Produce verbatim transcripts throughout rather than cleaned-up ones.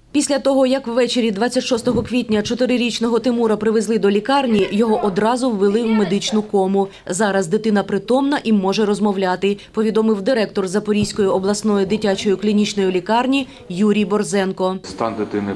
Після того, як ввечері двадцять шостого квітня чотирирічного Тимура привезли до лікарні, його одразу ввели в медичну кому. Зараз дитина притомна і може розмовляти, повідомив директор Запорізької обласної дитячої клінічної лікарні Юрій Борзенко. Стан дитини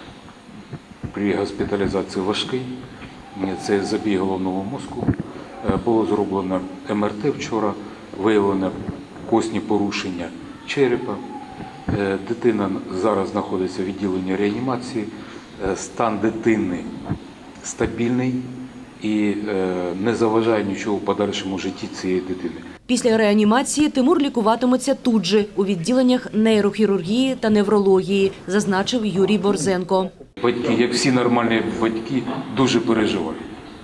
при госпіталізації важкий, це забій головного мозку. Було зроблено ем ер те вчора, виявлено костні порушення черепа. Дитина зараз знаходиться в відділенні реанімації, стан дитини стабільний і не заважає нічого в подальшому житті цієї дитини. Після реанімації Тимур лікуватиметься тут же, у відділеннях нейрохірургії та неврології, зазначив Юрій Борзенко. Батьки, як всі нормальні батьки, дуже переживають.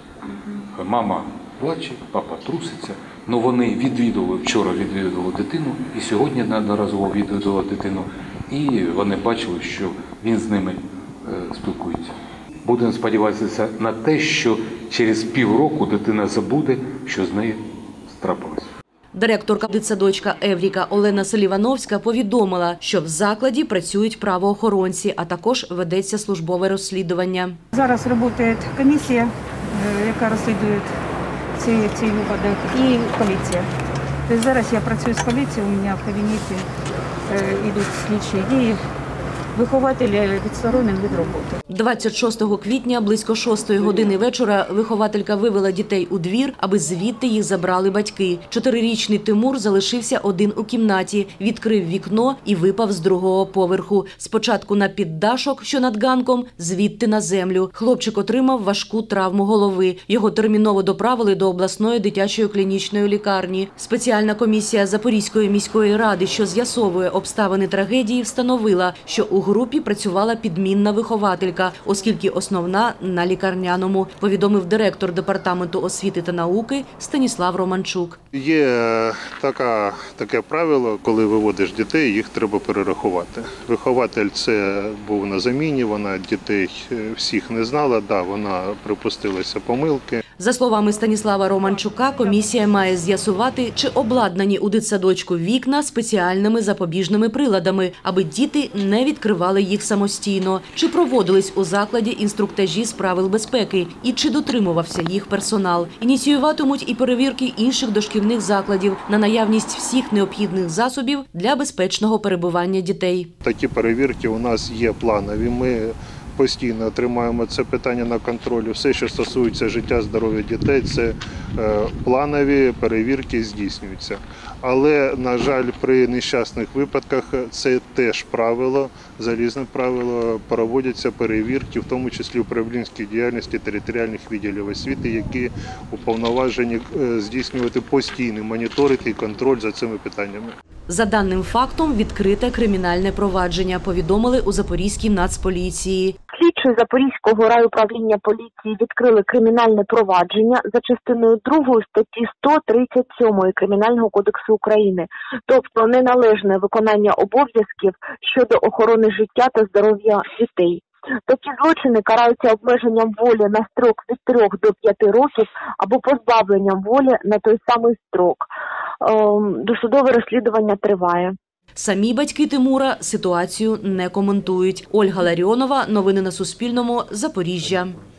Мама плаче, папа труситься. Ну, вони відвідували, вчора відвідували дитину і сьогодні неодноразово відвідували дитину. І вони бачили, що він з ними е, спілкується. Будемо сподіватися на те, що через півроку дитина забуде, що з нею трапилось. Директорка дитсадочка «Евріка» Олена Селівановська повідомила, що в закладі працюють правоохоронці, а також ведеться службове розслідування. Зараз працює комісія, яка розслідує цей, цей випадок, і поліція. Тобто зараз я працюю з поліцією, у мене в кабінеті е, йдуть слідчі дії. Вихователі відсторонені від роботи. двадцять шостого квітня близько шостої години вечора вихователька вивела дітей у двір, аби звідти їх забрали батьки. Чотирирічний Тимур залишився один у кімнаті, відкрив вікно і випав з другого поверху. Спочатку на піддашок, що над ганком, звідти на землю. Хлопчик отримав важку травму голови. Його терміново доправили до обласної дитячої клінічної лікарні. Спеціальна комісія Запорізької міської ради, що з'ясовує обставини трагедії, встановила, що у групі працювала підмінна вихователька, оскільки основна на лікарняному, повідомив директор департаменту освіти та науки Станіслав Романчук. Є така, таке правило, коли виводиш дітей, їх треба перерахувати. Вихователь це був на заміні, вона дітей всіх не знала, да, вона припустилася помилки. За словами Станіслава Романчука, комісія має з'ясувати, чи обладнані у дитсадочку вікна спеціальними запобіжними приладами, аби діти не відкривали їх самостійно, чи проводились у закладі інструктажі з правил безпеки і чи дотримувався їх персонал. Ініціюватимуть і перевірки інших дошкільних закладів на наявність всіх необхідних засобів для безпечного перебування дітей. Такі перевірки у нас є планові. Ми постійно тримаємо це питання на контролі. Все, що стосується життя, здоров'я дітей, це планові перевірки здійснюються. Але, на жаль, при нещасних випадках це теж правило, залізне правило, проводяться перевірки, в тому числі управлінській діяльності територіальних відділів освіти, які уповноважені здійснювати постійний моніторинг і контроль за цими питаннями. За даним фактом відкрите кримінальне провадження, повідомили у Запорізькій нацполіції. Слідчі Запорізького райуправління поліції відкрили кримінальне провадження за частиною другої статті сто тридцять сім Кримінального кодексу України, тобто неналежне виконання обов'язків щодо охорони життя та здоров'я дітей. Такі злочини караються обмеженням волі на строк від трьох до п'яти років або позбавленням волі на той самий строк. Досудове розслідування триває. Самі батьки Тимура ситуацію не коментують. Ольга Ларіонова, новини на Суспільному, Запоріжжя.